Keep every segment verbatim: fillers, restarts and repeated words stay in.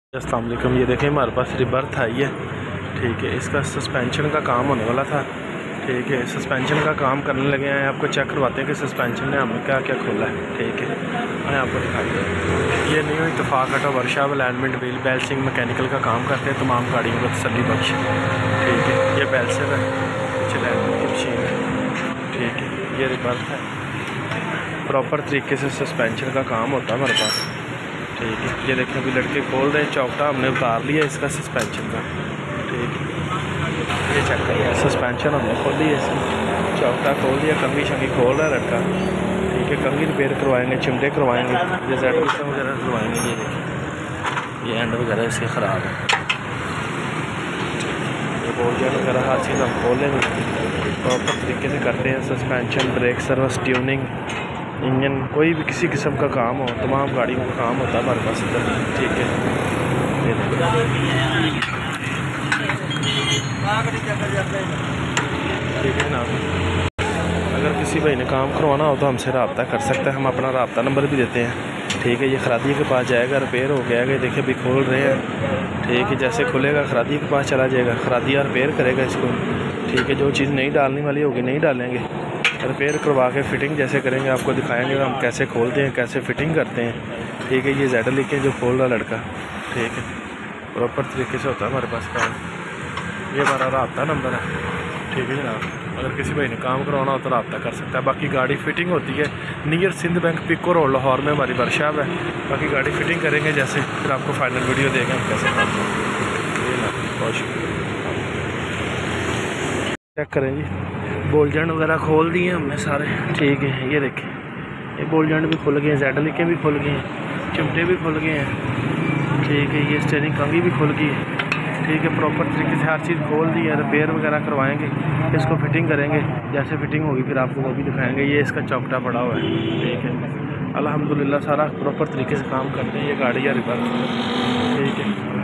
अस्सलाम वालेकुम। ये देखें हमारे पास रिबर्थ आई है, ठीक है। इसका सस्पेंशन का काम होने वाला था, ठीक है। सस्पेंशन का काम करने लगे हैं, आपको चेक करवाते हैं कि सस्पेंशन ने हमें क्या क्या खोला है, ठीक है। मैं आपको दिखाई दे ये new Ittefaq auto workshop alignment wheel balancing mechanical का काम करते हैं तमाम गाड़ियों को तसल्ली बख्श, ठीक है। ये बैलेंसर है, पीछे अलाइनमेंट की मशीन है, ठीक है। ये रिबर्थ है, प्रॉपर तरीके से सस्पेंशन का काम होता है हमारे पास, ठीक है। ये देखें अभी लड़के खोल रहे हैं, चौकटा हमने उतार लिया इसका सस्पेंशन का, ठीक है। ये चेक करिए, सस्पेंशन हमने खोल लिया, इसकी चौकटा खोल दिया, कंघी शंगी खोल रहा है लड़का, ठीक है। कंघी रिपेयर करवाएंगे, चिमटे करवाएंगे, ये जेड वगैरह करवाएंगे। ये देखें ये एंड वगैरह इसके ख़राब है, ये बोल्ट वगैरह हर चीज़ हम खोल लेंगे, प्रॉपर तरीके से करते हैं। Suspension, brake service, tuning, engine, कोई भी किसी किस्म का काम हो, तमाम गाड़ियों का काम होता है हमारे पास इधर, ठीक है। ठीक है ना, अगर किसी भाई ने काम करवाना हो तो हमसे रब्ता कर सकता है, हम अपना रब्ता नंबर भी देते हैं, ठीक है। ये खरादी के पास जाएगा, रिपेयर हो गया, देखिए अभी खोल रहे हैं, ठीक है। जैसे खुलेगा खरादी के पास चला जाएगा, खरादिया रिपेयर करेगा इसको, ठीक है। जो चीज़ नहीं डालने वाली होगी नहीं डालेंगे, रिपेयर करवा के फिटिंग जैसे करेंगे आपको दिखाएंगे हम कैसे खोलते हैं, कैसे फ़िटिंग करते हैं, ठीक है। ये जेड लिखे जो खोल रहा लड़का, ठीक है। प्रॉपर तरीके से होता है हमारे पास काम। ये हमारा रब्ता नंबर है, ठीक है जनाब। अगर किसी भाई ने काम करवाना हो तो रब्ता कर सकता है। बाकी गाड़ी फिटिंग होती है near Sindh bank Peco road Lahore में हमारी वर्कशॉप है। बाकी गाड़ी फिटिंग करेंगे जैसे, फिर आपको फाइनल वीडियो देंगे हम कैसे काम करेंगे। बहुत शुक्रिया। चेक करें जी, बोल जंड वगैरह खोल दिए हमने सारे, ठीक है। ये देखें ये बोल जंड भी खुल गए हैं, जेड लिखे भी खुल गए हैं, चिमटे भी खुल गए हैं, ठीक है। ये स्टीयरिंग कंघी भी खुल गई है, ठीक है। प्रॉपर तरीके से हर चीज़ खोल दी है, रिपेयर वगैरह करवाएंगे, इसको फिटिंग करेंगे, जैसे फिटिंग होगी फिर आपको वो भी दिखाएंगे। ये इसका चौकटा पड़ा हुआ है, ठीक है। अल्हम्दुलिल्लाह सारा प्रॉपर तरीके से काम करते हैं। ये गाड़ी या रिवर्स, ठीक है।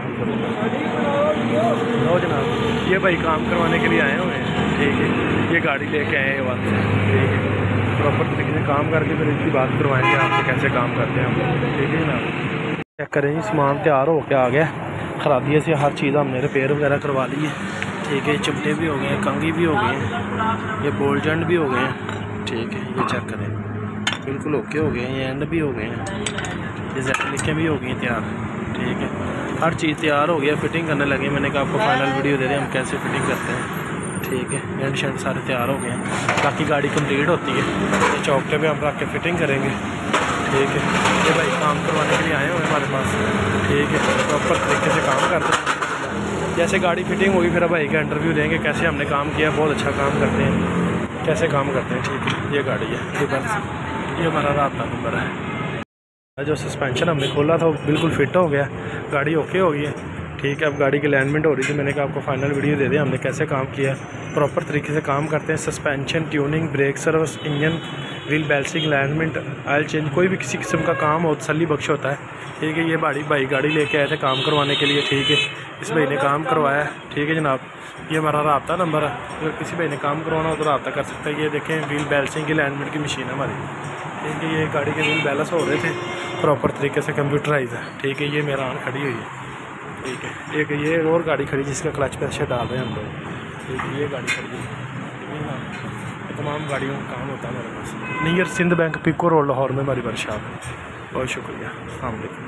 लो जनाब, ये भाई काम करवाने के लिए आए हुए हैं, ठीक है। ये गाड़ी लेके आए हैं वहाँ से, ठीक है। प्रॉपर तरीके से काम करके फिर इसकी बात करवाएंगे आपसे कैसे काम करते हैं हम, ठीक है जनाब। चेक करें जी, सामान तैयार हो के आ गया, खरादिए से हर चीज़ हमने रिपेयर वगैरह करवा ली है, ठीक है। चिमटे भी हो गए हैं, कंघी भी हो गई हैं, ये बोल्ट जंड भी हो गए हैं, ठीक है। ये चेक करें, बिल्कुल ओके हो गए हैं, ये एंड भी हो गए हैं, ये जेड लिखें भी हो गई हैं तैयार, ठीक है। हर चीज़ तैयार हो गया, फिटिंग करने लगे। मैंने कहा आपको फाइनल वीडियो दे दें हम कैसे फिटिंग करते हैं, ठीक है। एंड शेंड सारे तैयार हो गए हैं, बाकी गाड़ी कंप्लीट होती है। ये चौकटे पे हम रख के फिटिंग करेंगे, ठीक है। ये भाई काम करवाने के लिए आए हुए हैं हमारे पास, ठीक है। प्रॉपर तरीके से काम करते हैं, जैसे गाड़ी फिटिंग होगी फिर भाई का इंटरव्यू लेंगे कैसे हमने काम किया, बहुत अच्छा काम करते हैं, कैसे काम करते हैं, ठीक है। ये गाड़ी है रिवर्स, ये हमारा रब्ता नंबर है। जो सस्पेंशन हमने खोला था वो बिल्कुल फिट हो गया, गाड़ी ओके हो गई है, ठीक है। अब गाड़ी की अलाइनमेंट हो रही थी, मैंने कहा आपको फाइनल वीडियो दे दें हमने कैसे काम किया है। प्रॉपर तरीके से काम करते हैं, suspension, tuning, brake service, engine, wheel balancing, alignment, oil change, कोई भी किसी किस्म का काम हो तसल्ली बख्श होता है, ठीक है। ये भाई भाई गाड़ी लेके आए थे काम करवाने के लिए, ठीक है। इस भाई ने काम करवाया है, ठीक है जनाब। ये हमारा रब्ता नंबर है, अगर किसी भाई ने काम करवाना हो तो रब्ता कर सकता है। ये देखें व्हील बैलेंसिंग की अलाइनमेंट की मशीन है हमारी, ठीक है। ये गाड़ी के व्हील बैलेंस हो रहे थे, प्रॉपर तरीके से कंप्यूटराइज है, ठीक है। ये मेरा आन खड़ी हुई है, ठीक है। एक ये और गाड़ी खड़ी जिसका क्लच प्रेशर डाल रहे हैं हम लोग, ठीक है। ये गाड़ी खड़ी है, तमाम गाड़ियों का काम होता है हमारे पास। Near Sindh bank Peco road Lahore में हमारी वर्कशॉप है। बहुत शुक्रिया, अस्सलाम वालेकुम।